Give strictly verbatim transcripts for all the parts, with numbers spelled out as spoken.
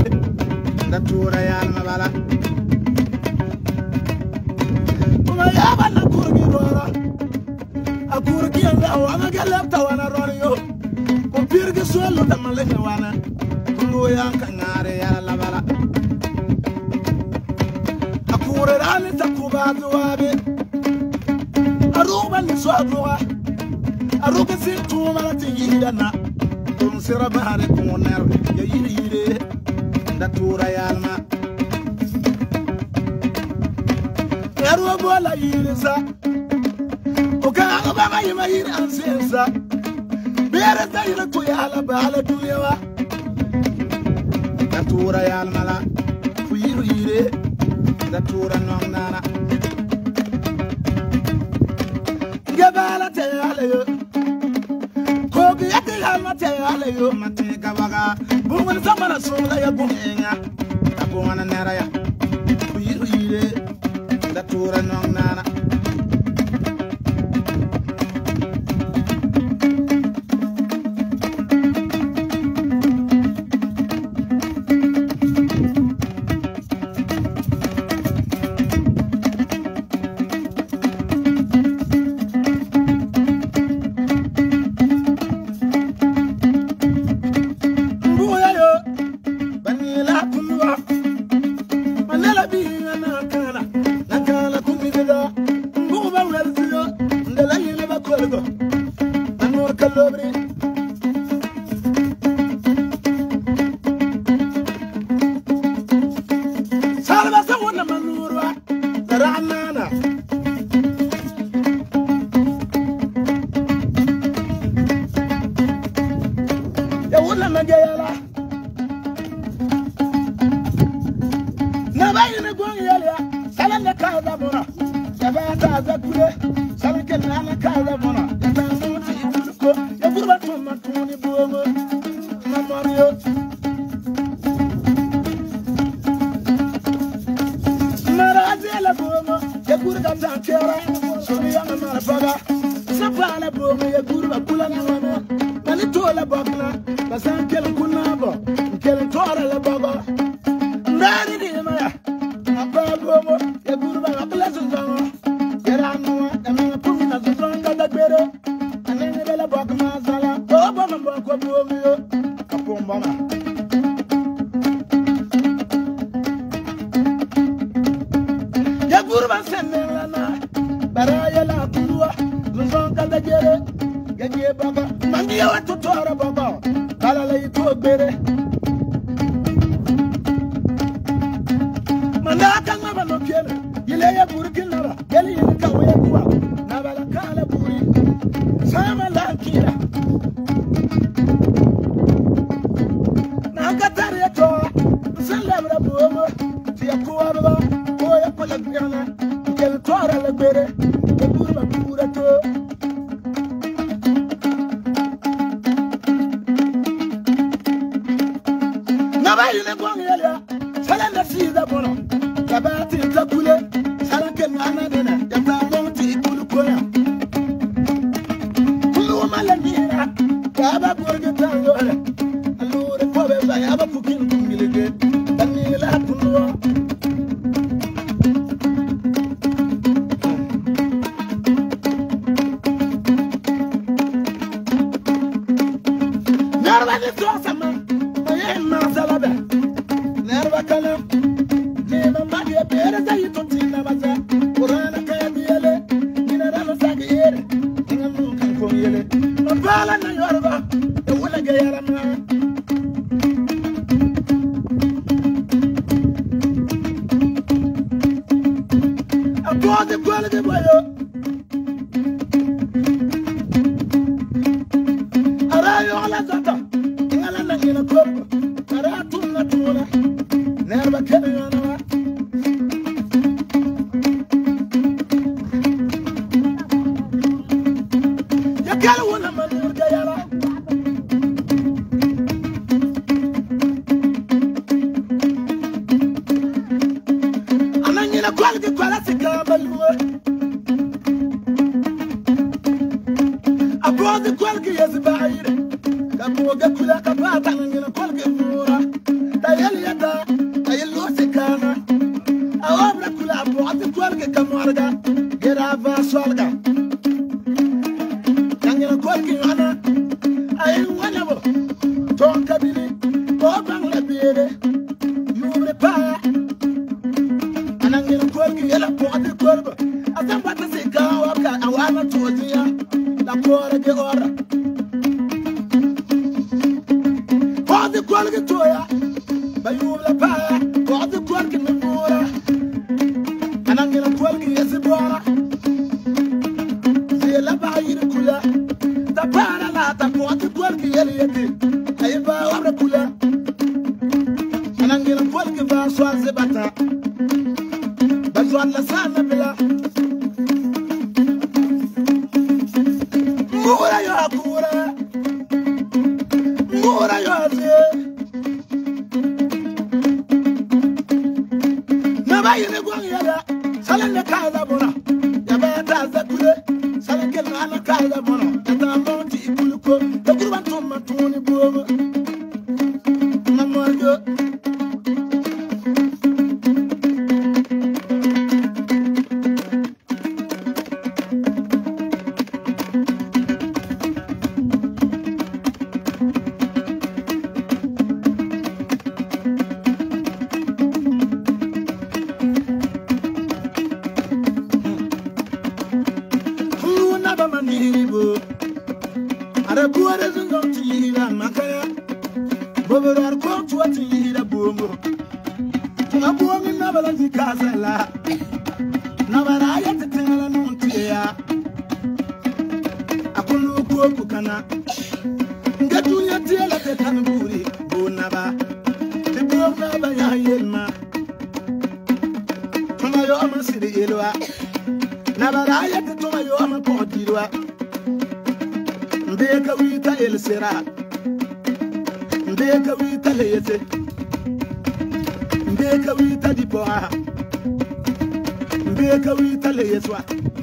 Datura ya na bala. Kuma ya bana kurgi rora. A kurgi anda wana galapta wana roriyo. Ko pirgi solo da malaka wana. Kulo ya kangare ya la bala. A kure rani takuba duwabe. Aruba ni swadwa. Aruba sintu mala tiyidana. Tun sira bahare kuner ya yiri yiri. Datura yalma Yarwa bola yirisa Oka agaba yima yir ansensa Bere tayira to yala bala duyewa Datura yalma la Fuyiru yire Datura nongnana Gabala tayala yo Kogi yati yalma tayala yo Mate gabaga Bungan samana sola ya bunga Abunga nera ya Fuyiru yire Datura nongnana yere yure pa anangena kolgi yela podi kolba azambata sika waka awana tozia la kora ge ora podi kolgi toya bayula pa podi kolgi memora anangena kolgi yesibora zela bayire kula ta para la ta podi kolgi yele yete ayba wabra kula anangena kolgi va swaze bata bazwan la sana bila mura yo akura mura yo azie nabaye ne gwang yala salende kaza bona yabe ta zakule salenge na kaza bona ta monti ikuluko ta kurban tumma tuni bobo namorgo Ara buare zungom tira makaya boberar ko tuati ira bombo tuna bomi na balanzi kazala na baraya tetela nuntia akulu ko kukana ngatu ya tela tetanburi bonaba te bomba ba ya yelma tuna yo amasiri elwa na baraya tetuma yo amapodirwa ndeka wita el sera ndeka wita leyete ndeka wita dipoa ndeka wita leyeswa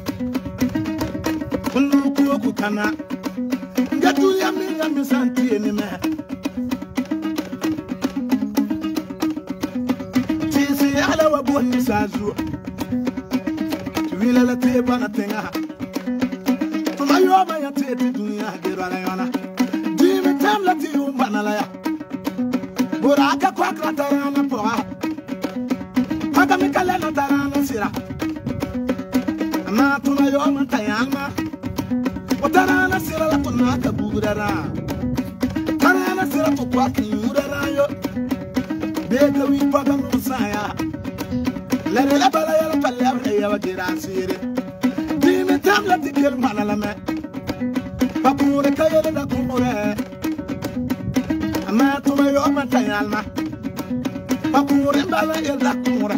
kunu ku kana ngatu ya minga misanti enime tisi ala wa bonni sazu wila la teba na tenga Ayoma ya tete dunia gerala yana Dime tamla ti umbana la ya Buraka kwa kratarana poa Paka mikalena tarana sira Ama tuna yoma tayama Watarana sira la tunaka bugurara Tarana sira tukwa kiurara yo Beka wipaka musaya Lere la bala ya la palabra ya wagira sire Dime tamla ti germana la me Papure kayele da kumure Ama tuma yo matayalma Papure mbala el da kumure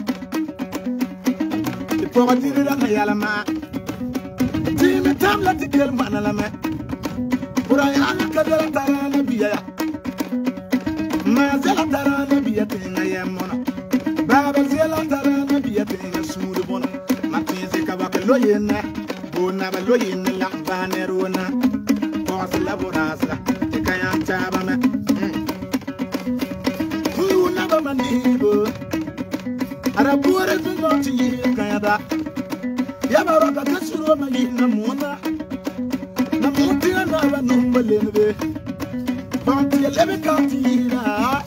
Ipoga tiri da kayalma Dime tamla ti germana la me Pura yana kadela tarana biya Ma zela tarana biya tinga yemona Baba zela tarana biya tinga suru bona Matizi kabaka loyena Bona ba loyena lambane rona la borasa te kayan chaba me kuna ba manibo ara bore zuno ti kayada ya baraka kasuro mali na mona na muti na ba numbele be banti lebe kantira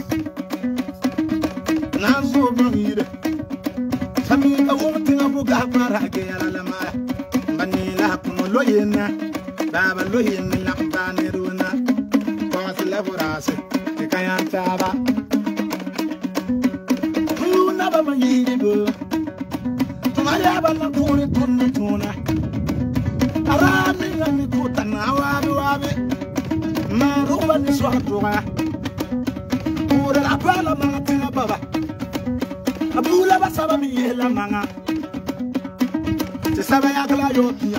na zo bangire sami ka wonti na buga para ge ala la ma banila kuno loyena baba loyena Neruna, cause laborase, the Kayantaba. Who never made my Abana Pony Tuna. Arabi and the Kutanawa, Maruba Niswatua. Who the Apala Martina Baba. Abula Basabami Yela Manga. The Sabayakla Yotia.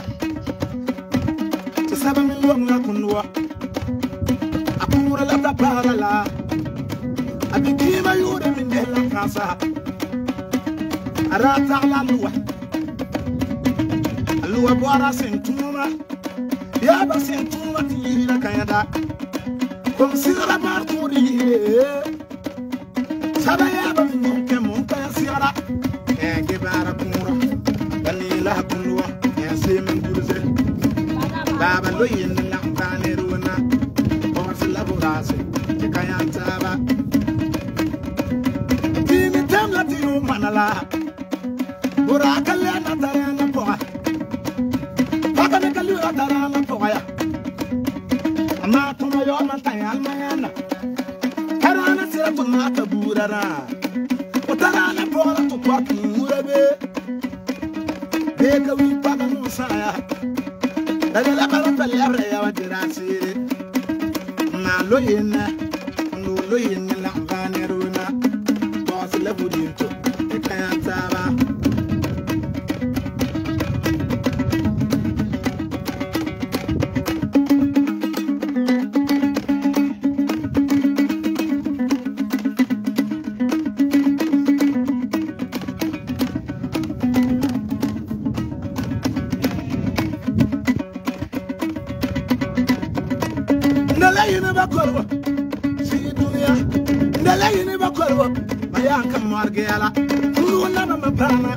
Saba milonga kunwa Akura la parala Abikima yure mindela kasa Arata la lua Lua boara sentuma Yaba sentuma tira kayada Kom sira marturi Saba yaba minyoke monka ya sira Ege bara kumura Dalila kunwa Yense mengurze Baba loyin la mbane runa Borsi la borase Te kayantaba la bura kalle na tara na poa paka me kalu tara na poa ya ama tuma yo man tan almayana harana sira tuma ta burara utara na poa to kwa murabe be ka wi paka no saya daga la kala pele abre ya wadirasi na lo yena no lo yena la vaneruna boss le budinto e kayantaba Ndalayini bakorwa si dunia ndalayini bakorwa mayanka margela kuluna na mapana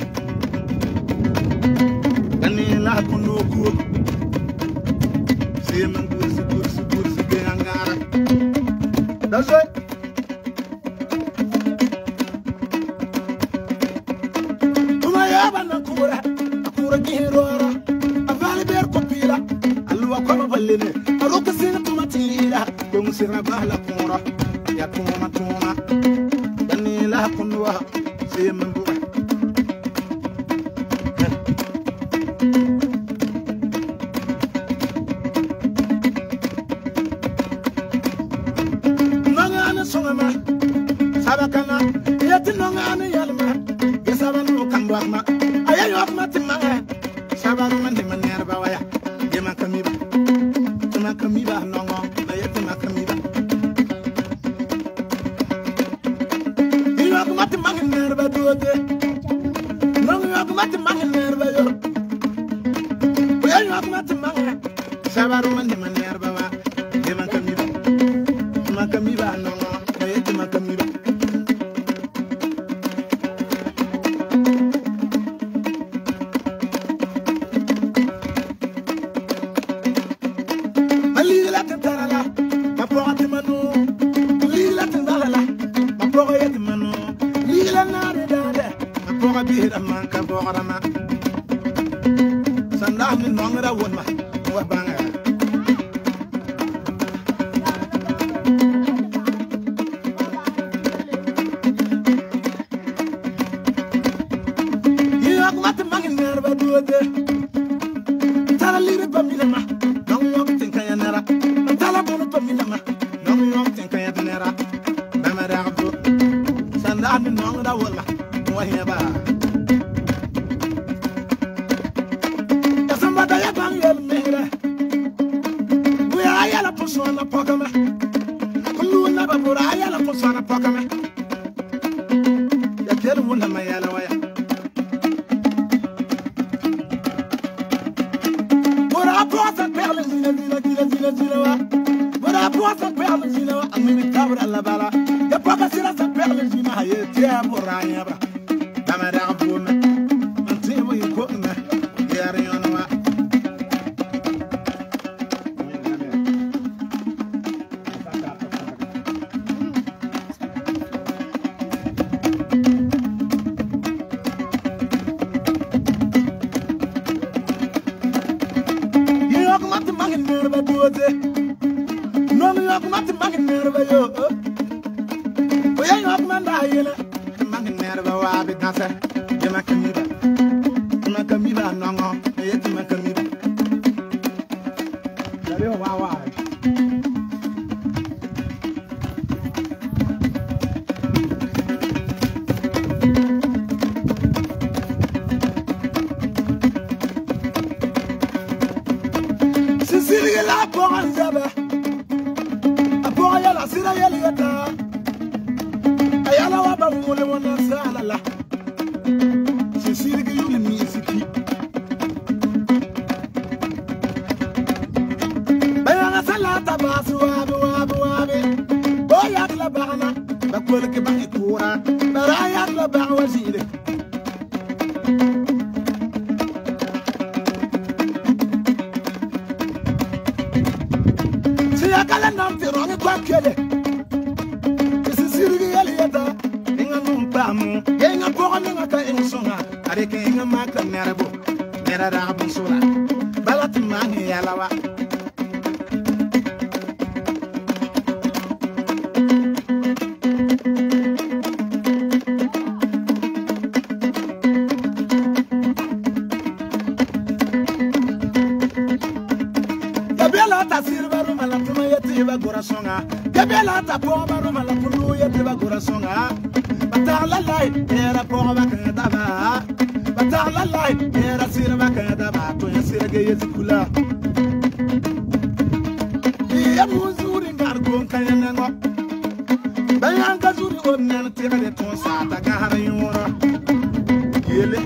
kanila kunuku si mangusi kursi kursi gangara dazo uma yaba na kura kura girora avali ber kopila alwa koma balene aruka sina tumatira kung sira bala kura ya tuma tuma kanila kunwa si mangu nangana songama sabakana yati nangana yalma yasabanu kambakma ayayo akmatima sabanu mande manerba waya yema kamiba tuma kamiba nongo ayati makamiba ino akmati mangerba dote nongo akmati mangerba yo ayayo akmati mangerba sabanu mande manerba wa yema kamiba tuma kamiba nongo ayati makamiba manka bograma sandah min mangra wonma wa banga yak mat mangin nerba duode tala lire bamilama non yok tin kayanera tala bonu bamilama non yok tin kayanera bamara abdu sandah min mangra wonma wa heba la persona pogame kuluna babura ya la persona pogame ya kelu wala mayala waya bora posa perle zina zina zina zina zina wa bora posa perle zina wa amini kabra la bala ya poka sira sa perle zina haye tia bora ya ba damara abuna antibo yiko na ya riona wa no mi yok mat mangin nerba yo o ya yok manda yele mangin nerba wa bi nasa jema kamiba ma kamiba nongo yeti ma kamiba dale wa wa sisiri la poran zaba apora la sira yele yata ayala wa ba mole wona sala la sisiri ge yule mi siki bayana salata basu wa wa wa o yak la bana ba ko ke ba ikura bara yak la ba wazire kala nam te rongi kwa kele sisiri yele yata inga numpamu yenga poko ninga ka insonga are ke inga maka nerabo nera rabu sura balat mani yalawa Gabela ta silva ruma la tuma yeti ba gorasonga Gabela ta poma ruma la pulu yeti ba gorasonga Batala lai era poma ka daba Batala lai era silva ka daba to yasira ge yezikula Ya muzuri ngargo kayanengo Bayanga zuri onnen tira de ton sa ta ga har yoro Yele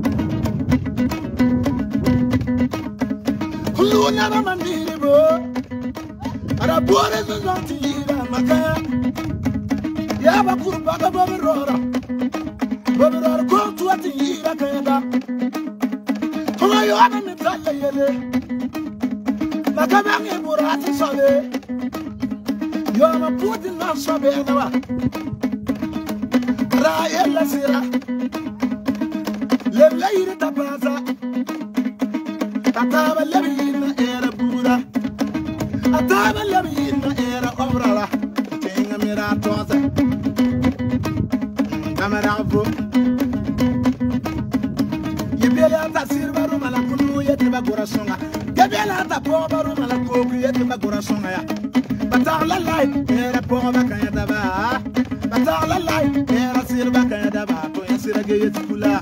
Luna na mandiri bo ara bore zo zanti ira makaya ya ba kurba ga bo rora bo rora ko tuati ira kaya kono yo ana mi talla yele makaba mi burati sabe yo ma puti na sabe na ba ra yella sira le leire tapaza ataba lebina era bura ataba lebina era obrala tinga mira toza kamera vo yebela ta sirva ruma la kunu yete ba gorasonga yebela ta poba ruma la koku yete ba gorasonga ya batala lai era poba kaya daba batala lai era sirva kaya daba to yasira ge yetkula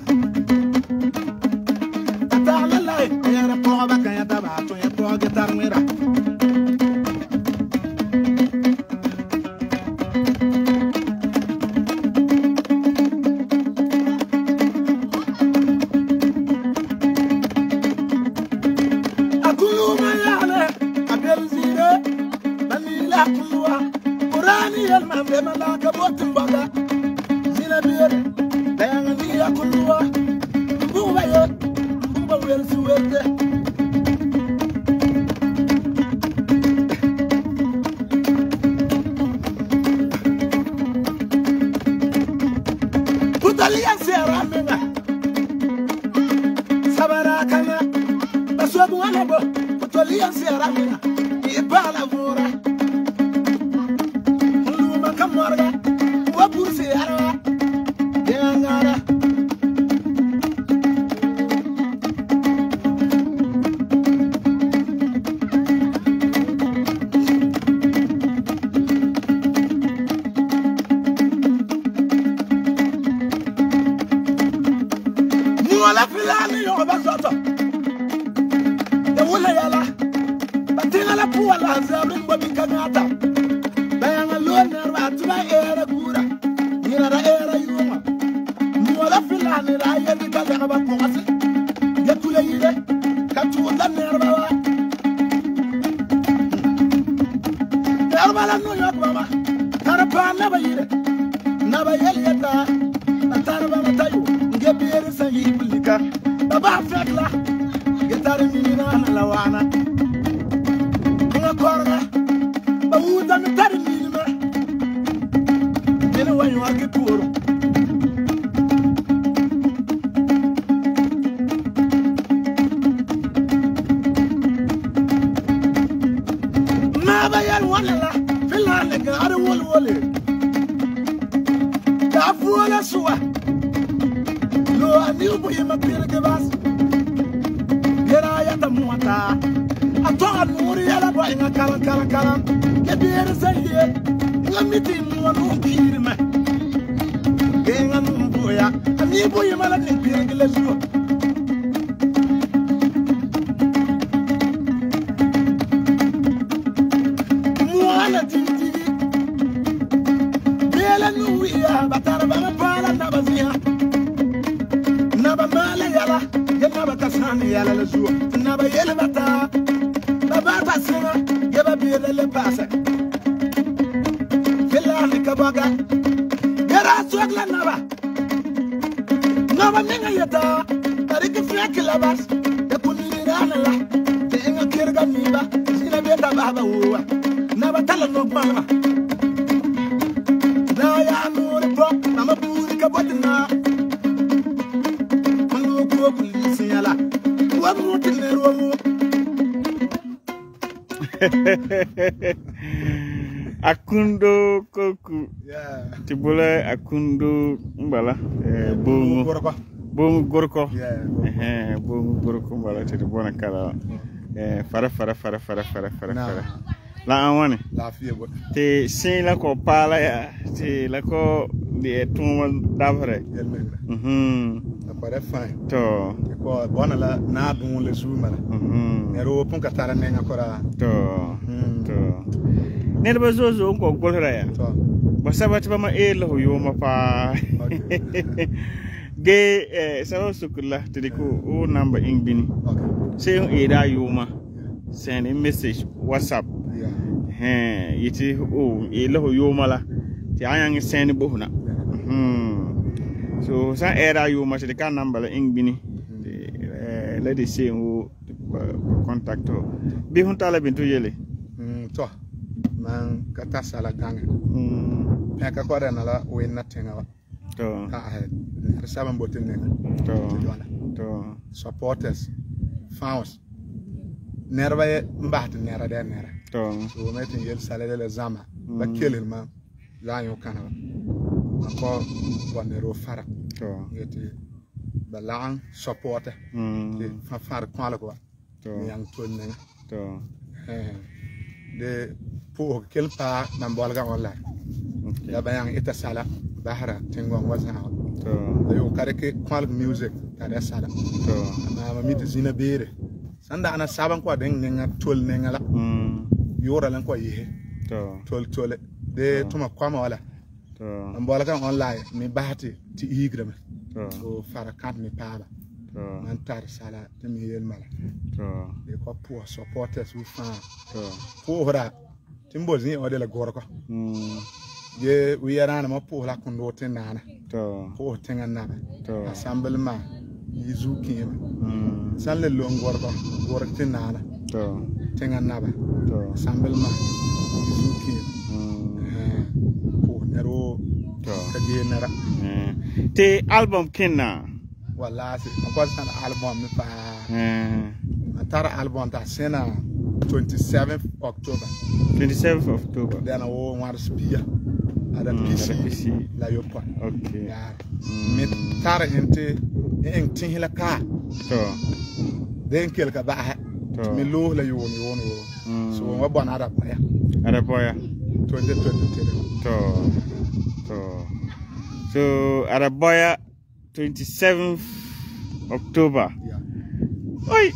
batala lai era poba kaya daba to yepo gitar mira Malaka botin baga zina bier dayanga ni akulwa buba yo buba wer suwerde putalia sera menga sabara kana basobu wana bo putalia sera menga ibala vora Marga, wa bursi ara, dengara. Muala filani yo basoto. Ya wala yala, batinga la puala zabrin babi kanata. Atuma era gura nira era yuma muala filani la yedi kale aba komasi yatule yide katu da nerba wa nerba la no yak baba tarpa na ba yide na ba yel yata tarba na tayu ngebere sa yiblika baba fekla getare minina na lawana nga korga ba wuta mi tari minina Ene wanyu ake puro Maba yal wanala filane ga are wol wole Ka fuala suwa Lo ani ubu yema pire ke bas Yera yata muata Atonga nuri yala bo inga kalan kalan kalan Ke biere saye Ngamiti mwanu kirima Genga mbuya Ani boye mala nimpire gile zuwa Mwana tintigi Bela nuwiya Batara bama pala nabaziya Naba mala yala Yenaba kasani yala le zuwa Naba yele bata Baba tasina Yeba bile le pasa Filani kabaga Yara swagla naba Naba minga yata Tariki fiaki labas Yakunini rana la Tenga kirga miba Sina beta baba uwa Naba tala nogmama Na ya nuri po Nama buri kabotina Akundo koku. Yeah. Tibule akundo mbala. Eh, bongo. Gorko. Bongo gorko. Yeah. Eh, bongo gorko mbala te bona kala. Eh, fara fara fara fara fara fara fara. La anwane. La fiye bo. Te sin la ko pala ya. Te la ko de tuma davre. Yelmenga. Mhm. Apare fine. To. Ko bona la na dun le sumala. Mhm. Ero pun ka tara nenga kora. To. To. Nerba zozo ko golra ya. To. Ba sabati ba ma e lo yo ma pa. Ge eh sawo sukula te ko o number ingbini. Okay. Say on e da yo ma. Send a message WhatsApp. Yeah. Eh yiti o e lo yo ma la. Ti ayang send bo na. Hmm. So sa e da yo ma te ka number la ingbini. Eh let it say o contact ho. Bi hun tala bintu yele. Mm to. Man kata sala ganga. Hmm. Peka ko na la we natinga wa. To. Ka ahead. Seven botin nenga. To. To. To. Supporters. Fans. Nerva ye mbaht nera de nera. To. So metin yel sala de zama. Ba kelil ma. La yo kana. Ako bonero fara. To. Yeti ba lang supporter. Hmm. Fa far kwala ko. To. Yang ton nenga. To. Eh. De pour quel pas nan bolga wala. Okay. Ya bayang ita sala bahara tingwa waza. To. Yo kare ke kwal music kada sala. To. Na ma mit zina bere. Sanda ana saban ko den nenga tol nenga la. Hmm. Yora lan ko yihe. To. Tol tol de tuma kwama wala. To. Nan bolga online mi bahati ti igrama. To. So fara kat mi paba. To. Man tar sala te mi yel mala. To. De ko pour supporters wi fan. To. Pour ra timbo zin o de la gorko. Hmm. Ye we are ma pour la kondo tenana. To. Pour tenga na. To. Assemblement yizu kima. Hmm. San le long gorko gorko tenana. To. Tenga na ba. To. Assemblement yizu kima. Hmm. Eh. Pour nero To. kage nera. Eh. Te album kinna. Wala si ko san album mi pa. Eh. Tara album ta sena twenty-seventh October. twenty-seventh of October. Then I will want to speak at a Mm, P C. at a P C. La yopa. Okay. Yeah. Mm. Me tara inte en tin la ka. To. Den kel ka ba. To. Me lo la yon yon. Mm. So wa bon ara ba ya. Ada boya. twenty twenty-three. To. To. So ada boya twenty-seventh October. Yeah. Oi.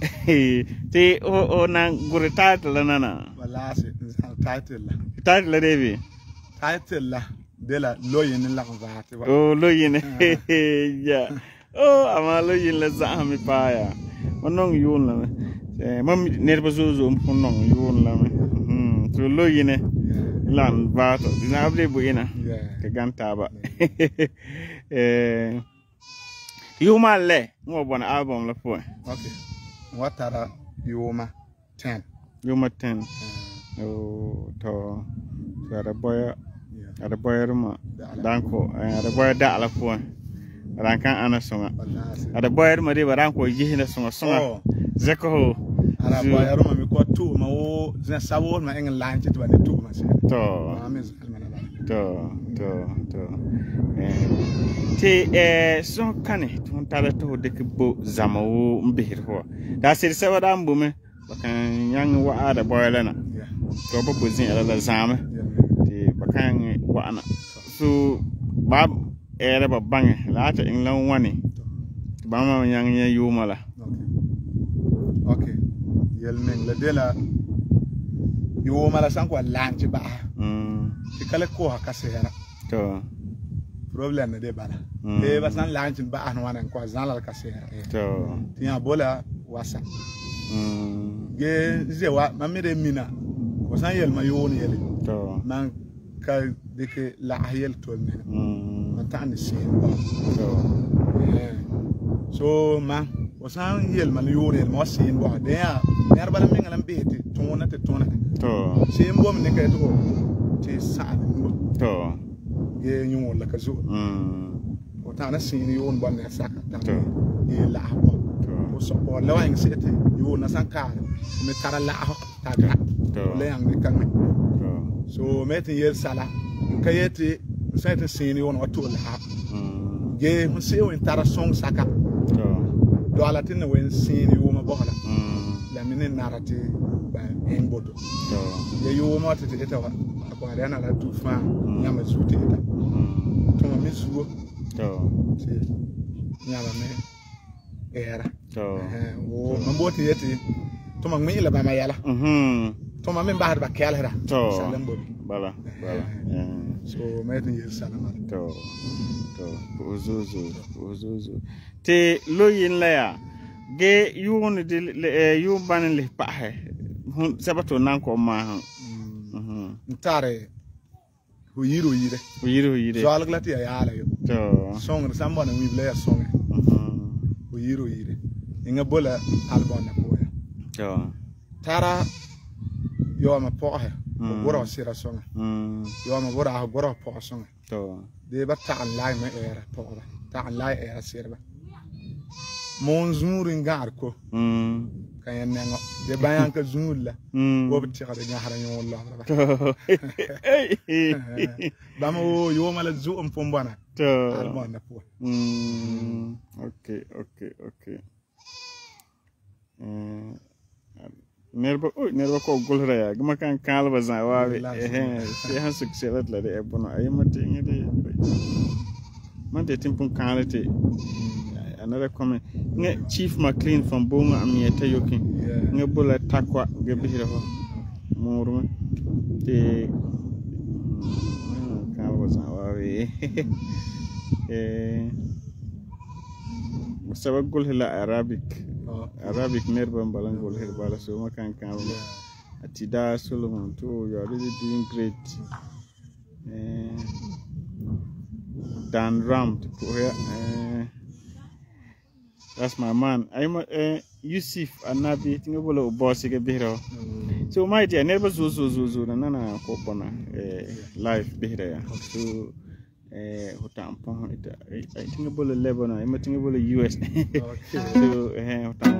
Te o o nang gure title nana. Wala se title la. Title la devi. Title la de la lo yin la va te ba. Oh lo yin. Ya. Oh ama lo yin la za mi pa ya. Onong yun la. Eh mam nerba zozo onong yun la. Hmm. So lo yin lan ba to. Dina abde bu ina. Yeah. Ka ganta ba. Eh Yuma le mo bon album la po. Okay. What are Yuma ten? Yuma ten. Uh, Oh to. So ada boya yeah. ada boya ruma. Da'ala. Danko ada boya da la po. Rankan ana songa. Wala se. Ada boya ruma de baranko yihina songa songa. Oh. Zeko ho. Ara Zu- boya roma mi ko tu ma wo zna sawo ma en lanche to ne tu ma se. To. Ma mi almana ba. To. To. To. Eh. Te eh so kane tun tala to de bo zamawo mbihir ho. Da sir sawa da mbume bakan yang wa ada boya lana. Yeah. To bo bozin ala la zama. Yeah. Te bakan wa ana. So bab era ba bange la ta in lan wani. Ba ma yang ya yuma la. Okay. Okay. Yel men la de la yo mala san ko lanche ba. Mm. Ti kala ko ha kasera. To. Problem de bala. Mm. E ba san lanche ba an wana ko zan la kasera. To. Ti ya bola wasa. Mm. Ge ze wa ma mi de mina. Ko san yel ma yo ni yele. To. Man ka de ke la yel to ne. Mm. Ma tan ni sin ba. To. So ma wasan yel man yore mo sin bo de ya ner bala mi ngalam beti tona te tona To. sin bo mi ke to ti sa bo To. ge nyu la ka zo Mm. o ta na sin yon bon ne saka ta To. e la bo To. o so o la wang sete yo na sankar me tarala ho tagra le yang me kan so meti yer sala kayeti sete sini on o to la ge mo se o tara song saka do ala tin wen sini wo ma bohala la minen narati ba en bodo ye yo mo tete eta wa ko ariana la tu fa nyama zuti eta to mi suwo to ti nyama me era to wo mamboti yeti to mag mi la ba ma yala mhm to ma min bahar ba kelera to salam bo bala bala so meti yir salama to to ozozo ozozo te loyin la ya ge yuun de yu banen le pa he sabato nan ko ma mhm ntare ho yiro yire ho yiro yire so alaglati ya ala yo to song samba na wi blaya song mhm ho yiro yire inga bola albon na ko ya to tara yo ma po he goro sira song mhm yo ma goro ha goro po song to de ba ta lai ma era po ba ta lai era sira ba mon zumur ngar ko mm kayen nengo de bayan ka zumul la bo bi tira de ngahara ñu wallah ba mo yo mala zu am pombana to almon na po mm okay okay okay mm nerba o nerba ko golra ya gama kan kalba za wawe eh eh han success la de ebono ay mate ngade man de timpun kalate another comment nge Chief McLean from Bonga Amieta Yokin nge bola takwa ge bihira ho murma te kan was awawe eh musawa gol hela Arabic Arabic nerba balangol hela bala so makan kan atida Solomon to you are really doing great eh Dan Ram to here eh that's my man. I'm uh, Yusuf Anabi. Think about the boss get better. So my dear, never zo zo zo zo na na ko pona live better. So eh hotam pon ita. I think about the Lebanon. I think about the U S. So eh hotam.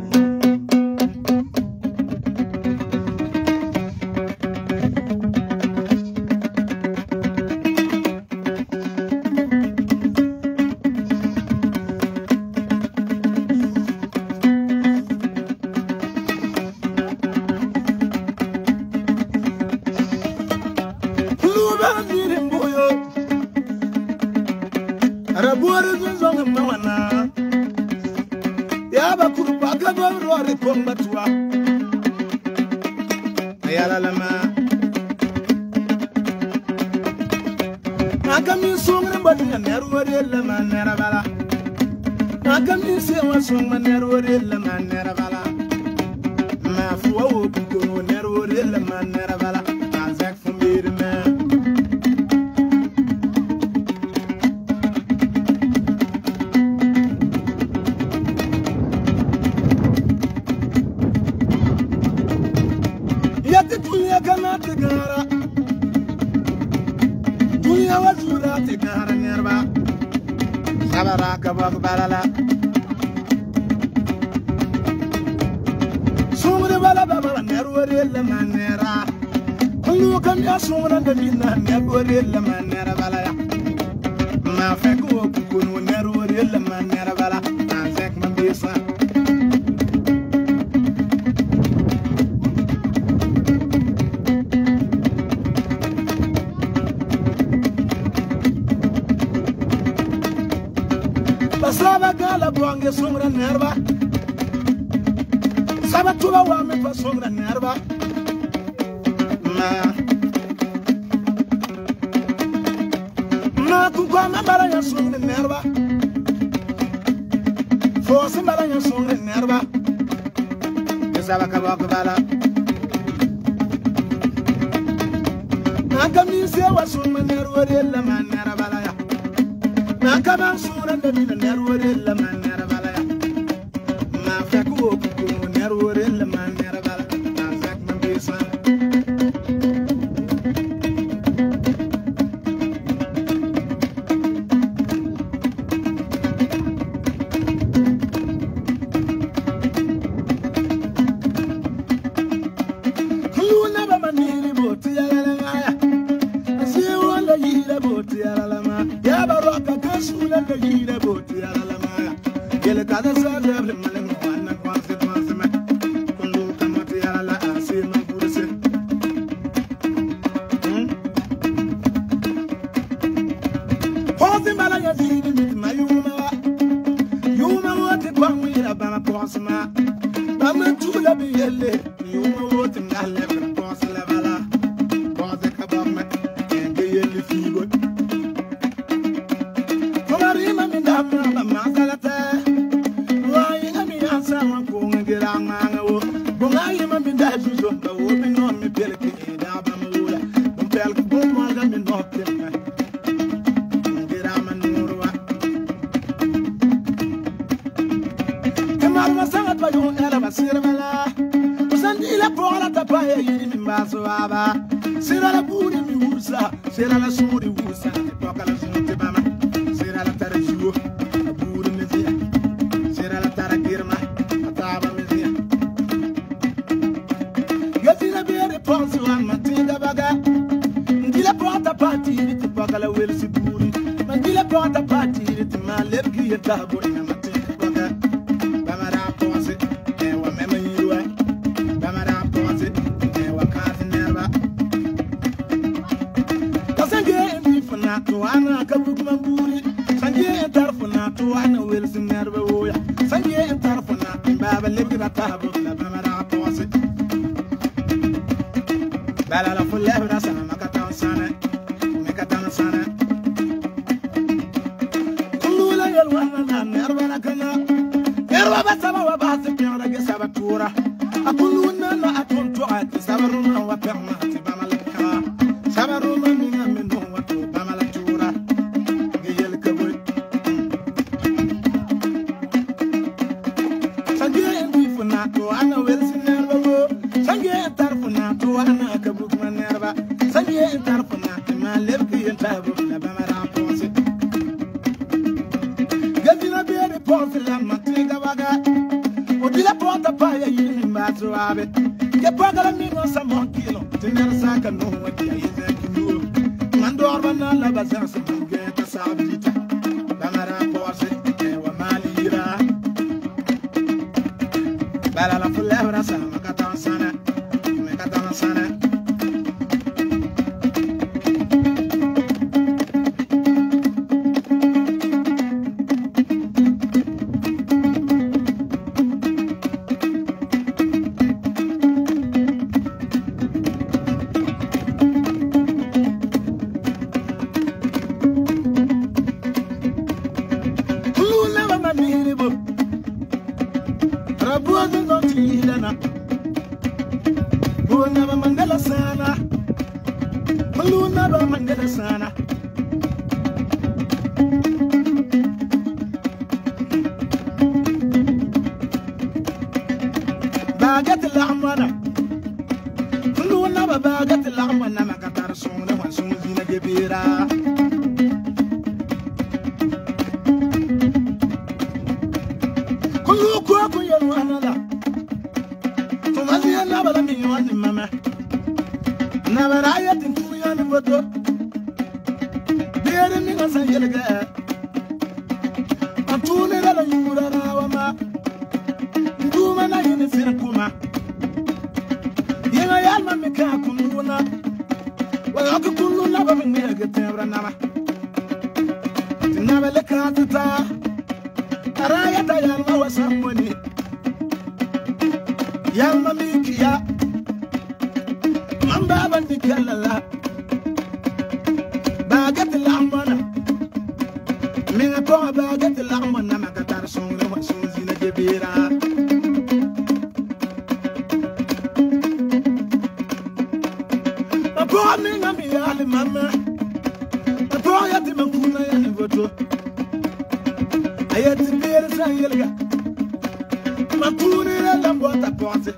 tula de yire boti ala la maya gele kada sa de le male mo anna kwanse kwanse me kundu kamati ala la asi ma burse Hozi mala ya zini mit ma yuma wa yuma wote kwa mwira bama konsma bama tula bi yelle yuma wote ngale konsla bala konse kabama enge yelle fibo Marima mi dama bama salata Wai ami ansa wa kunga giranga wo Bungai ma mi da jujo ba wo mi no mi pelke da ba ma wula Bum pelke bum ma ga mi no pelke Girama nurwa Kamar ma sangat ba yo ala basir mala Usandi la pola ta pa ya yini mi baso aba Sira la buri mi ursa sira la suri ursa Poka la sunti bama Sira la tarajiwo aburi mezia Sira la taragirma ataba mezia Gati la bere ponsi wan matinga baga Ngila porta pati ti poka la wel siburi Ngila porta pati ti ma lebgi yetabo ina matinga baga Bamara ponsi ewa mema yiwa Bamara ponsi ewa kasi nerva Kasenge endi fana tuwana kabuk mamburi Sanje entarfuna tuwana welsi nerva woya Sanje entarfuna baba lebgi ratabu la bamara ponsi Bala la fulebra sana makatan sana Makatan sana Kulula yalwana na nerva na kana Nerva basaba wa basi piara ge sabatura Akuluna na atuntu ati sabaruna wa perma ati bamalaka Sabaruna minga minu wa tu bamalatura Giyel kaboy Sanje endi funa tuwana welsi nerva wo Sanje entarfuna tuwana kabuk ma nerva Sanje entarfuna ma lebki entabu la bamara ponsi Gazina bere ponsi la matinga baga Odila porta pa ya yini mbasu abe Ke paga la mingo sa monkilo Tinyar saka no waki ya yize kilo Mandor bana la bazan sa munge ta sabita Bamara ponsi ewa malira Bala la fulebra sana makatan sana Makatan sana Kuluna wa mamiribo Rabuazu no tilana Buna wa mangala sana Kuluna wa mangala sana Bagat l'amana Kuluna wa bagat l'amana Makatar suna wa sunzina gebira Kulu kwa kuya wanada Tumazi ya nabala miwani mama Nabara ya tinkuya ni bodo Bere minga sa yelga Antune la yura na wama Nduma na yini sira kuma Yenga yalma mika kununa Waka kununa ba minga getebra nama Tinabele katita Araya ta yalma wasamoni Yalma mikiya Mamba bandi kalala Bagat l'amana Minga toa bagat l'amana Makatar songra wa sunzina jebira Apoa minga miyali mama Apoa yati makuna ya nivoto Ayati bere sa yelga Makuni la lambota ponse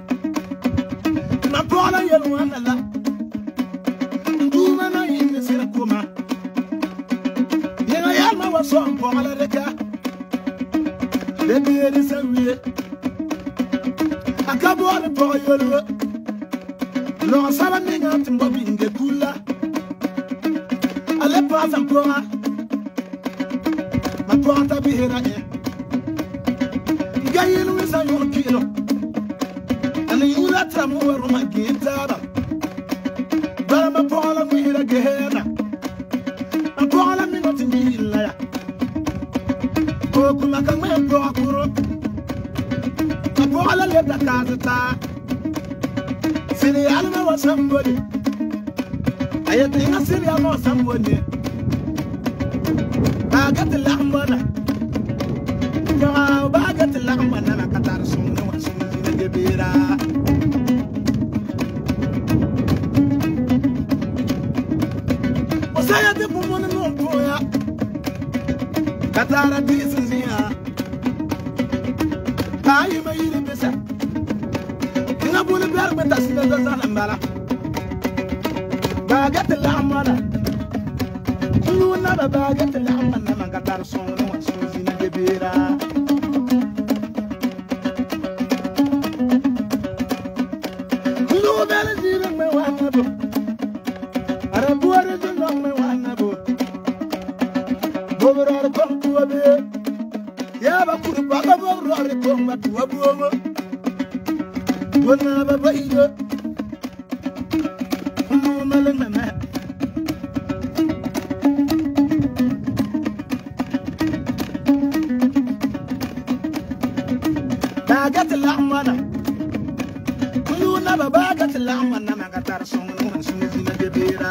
Mapola yelwana la Nduma na yini sira kuma Yenga yalma wa sompo ala reka Bebere sa wiye Akabo ane po yolo Lo sala minga timbo binge kula Ale pa sampoa porta bihira e gayin wisa yon kilo ani ula tramu ruma gitara bama pola bihira gehena pola mi not ngila ya ko kuma kan me ko akuro pola le da kazata sini alma wa somebody ayati ngasiri alma somebody bagat lahmana ya bagat lahmana na katar sunna wa sunna gebira osaya de bumona no poya katara disinzia ayi mayire besa ina bulu ber meta sina da zanambala bagat lahmana Luna baga te lama na mangatar son no suzi na gebira Luna bela zira me wana bo Arabuare de no me wana bo Bobrar kom tuabe Ya ba kuru baga bobrar kom ba tuabu mo Wana ba baido Luna le me bagat lahmana kuluna bagat lahmana magatar song no suzi na gebira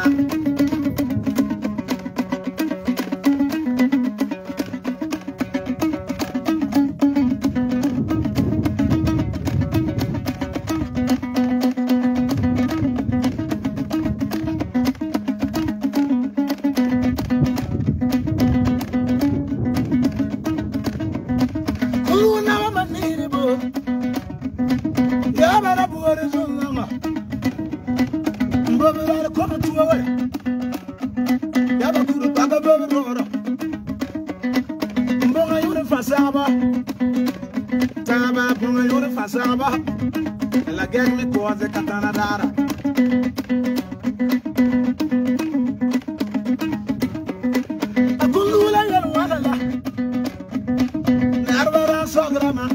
Saba la gang me cose katana dara Akulula yar wala la Narbara sograma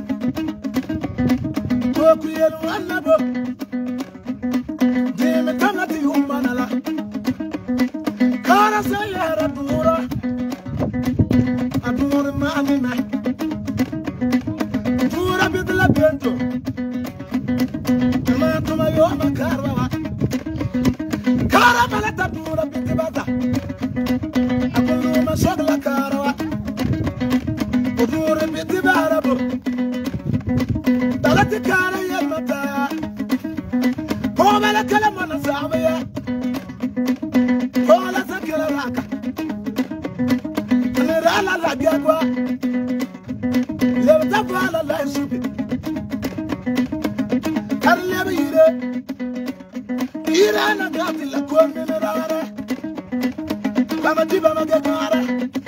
Boku yel wana bo Dime tamati umana la Kara sayara dura Adura mami ma Dura bidla bento Yoma karwa Kara malata dura bitibata Akulu masogla karwa Dura bitibara bo Talati kara yamata Pomela kala mana sabiya Pola sakira raka Nirala la gagwa Levta vala la subi Karlebe yire Irana gati la kome mirare Kama tiba magagare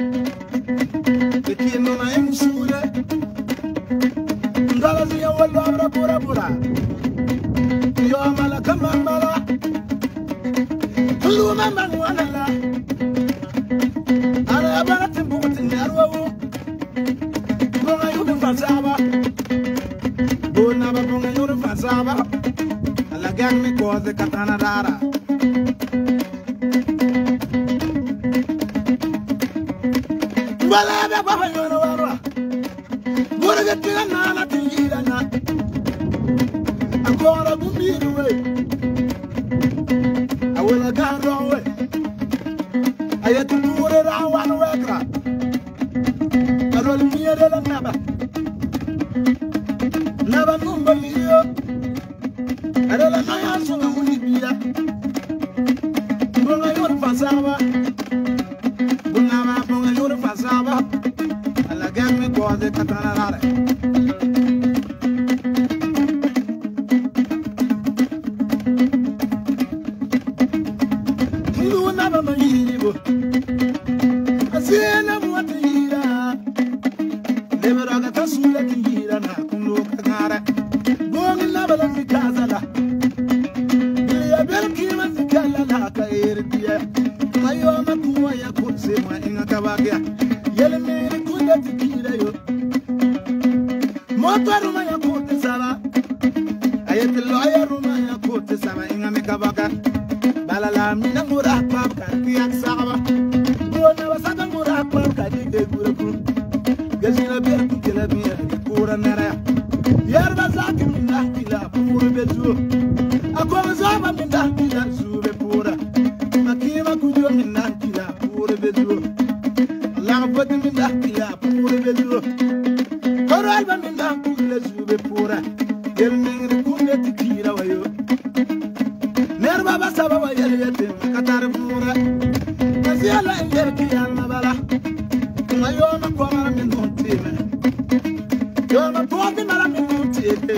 Tikino na emusure Ndala ziya walo abra pura pura Yo amala kama amala Kulu mama mwana la Ara abara timbu matini arwawu Bunga yubi fasaba Buna ba bunga yubi fasaba La gang me cose katana dara Wala ba ba yoro wara Bora ga tira na na tingira na Agora bumbiru we Awala garo we Ayatu dure ra wan wekra Arol miere la naba Naba numba liyo Adala naya sunga munibia Bunga yoro fasaba Bunga ma bunga yoro fasaba Ala gang me cose katana rare Kilu naba ma yiribo Asena mwate hira Lebera gata sule ki hira na kunlo kagare Bunga naba la mikazala Belkima zikala la kairdia Ayo makuwa ya kusema inga kabagia Yele meri kuda kunde tikira yo motor ma ya kote sala ayet lawyer ma ya kote sala inga me kabaka balala mina mura pa ka tiak saba bona wasaka mura pa ka dige guraku gazina ber ku kila biya kura nara yarba zakim minna kila pura bezu akoma zaba minna kila sube pura makima kujo minna kila pura bezu Allah fadi minna kila pura bezu koral ba minna kila sube pura yel ningri kunde tikira wayo nerba basaba wayel yete katar pura kasiala ender kiyama bala ayoma kwara min hontime yoma tobi mala min hontime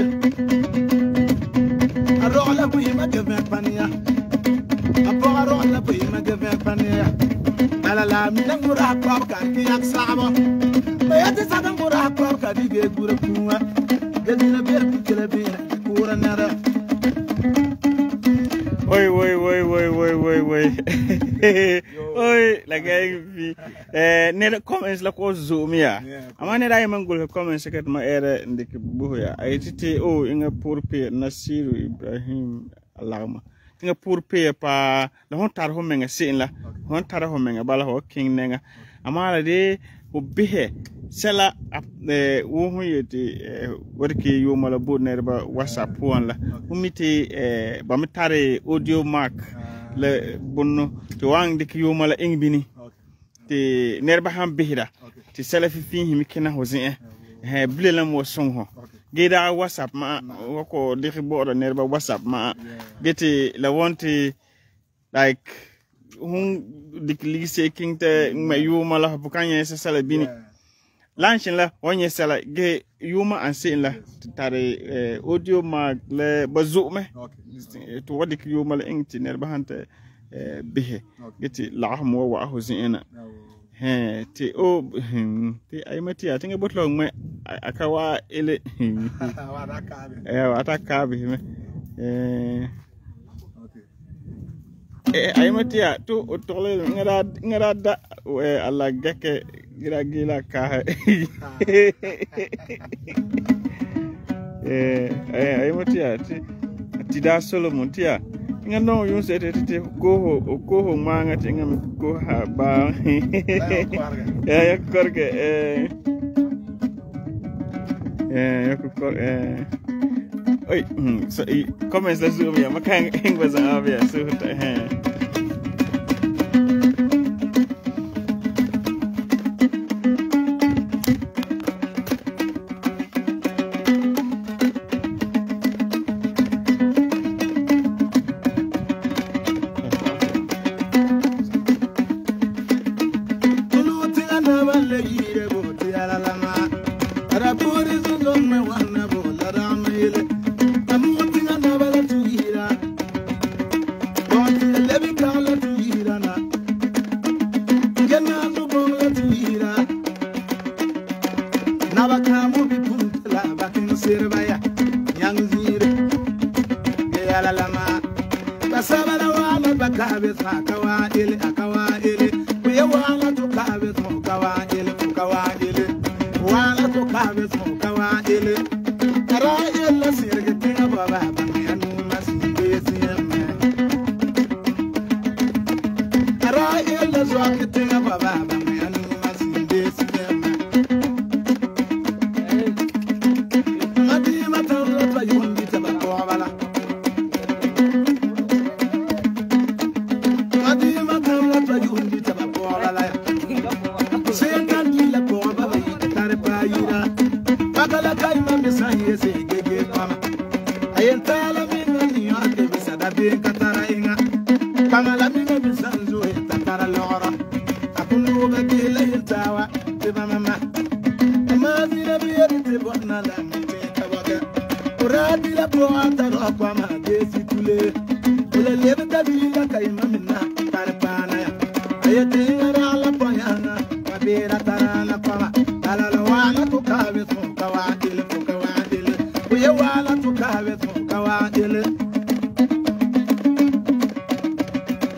arola buima geve pania apo arola buima geve pania ala la min ngura kwab ka ki yak sabo bayati sada ngura kwab ka dige gura kuwa gedina ber ku kele be kura nara Oi, oi, oi, oi, oi, oi, oi. Oi, la gay fi. Eh, ne comments la ko zoom ya. Ama ne dai mangul comments ket ma era ndik bu ya. Ay titi o inga pour pe Nasiru Ibrahim Alama. Inga pour pe pa la hon tar ho menga sin la. Hon tar ho menga bala ho king nenga. Ama la de o bihe sela eh wo hu yeti warki yo mala bo nerba WhatsApp wan la. Umiti eh ba mi tare audio mark le bonno to wang dik yo mala ingbini te nerba ham bihira te sela fi fi mi kena hozin eh eh blelam wo sonho geda WhatsApp ma wako dik bo nerba WhatsApp ma geti la wonti like hun dik lise kingte ma yo mala bukanya se sela bini lanchin la wonye sala ge yuma ansin la tare audio mag le bazume to wadi ki yuma la ingti ner bahante bihe geti la hamo wa huzina he ti o ti ay mati atinga botlo me akawa ele wa akabe eh wa akabe me eh eh ay mati to to le ngara ngara da alla geke gira gila ka eh eh ay matia ti ti da Solomon tia nga no yun se te te go ho go ho manga ti nga go ha ba ya ya korge eh eh ya ko eh oi so comments la zoom ya makang ingwaza avia so eh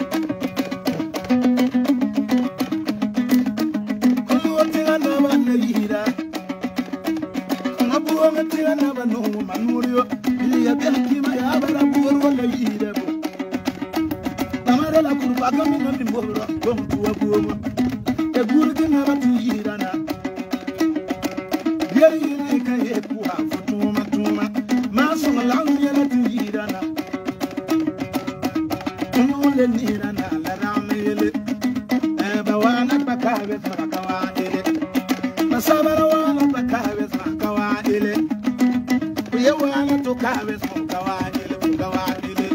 Hello, yeli ka ye kuwa futuma tuma ma so lang yela tirana le nirana la ramele e bawana pakawe makawa ele masabara wana pakawe makawa ele uye wana to kawe makawa ele makawa ele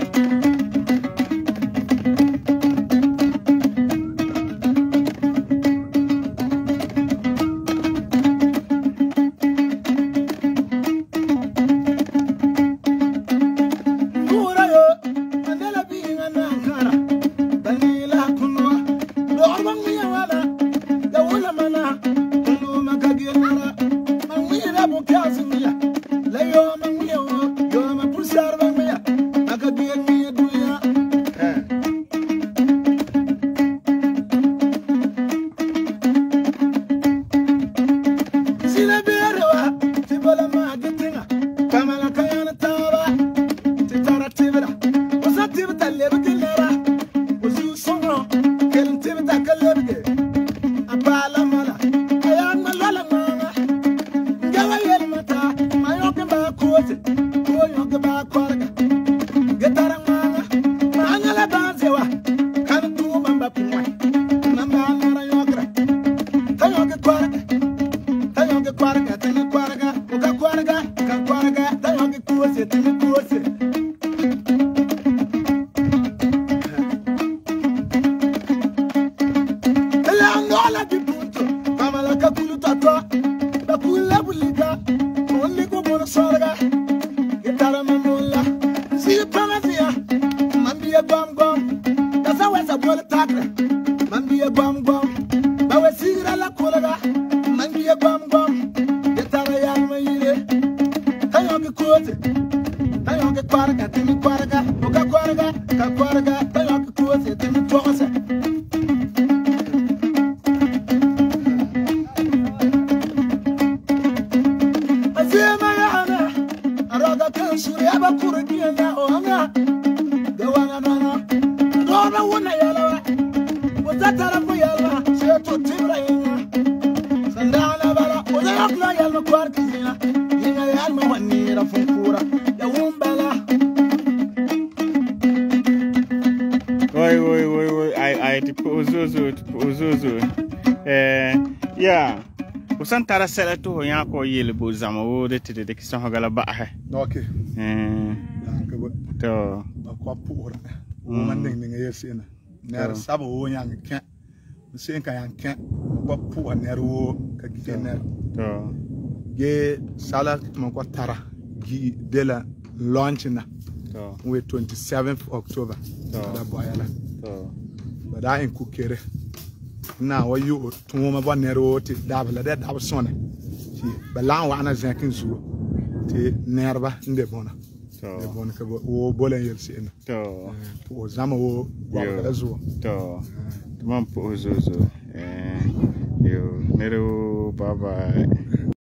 Tara sela to ya ko yele bo zama wo de tede de kisan hogala ba ha okay eh to ko pura o man ning ning yesina ner sabo wo nyang ken sen ka yang ken ko pu ner wo ka gi ner to ge sala mo ko tara gi de la launch na to we twenty-seventh October da boyala to bada en ku kere na wa yu tuma ba nero ti dabla de dab sone ti balan wa ana zakin zu ti nerba inde bona to de bona ka wo bolen yel sin to o zama wo wa ka zu to tumam po zo zo eh yo nero baba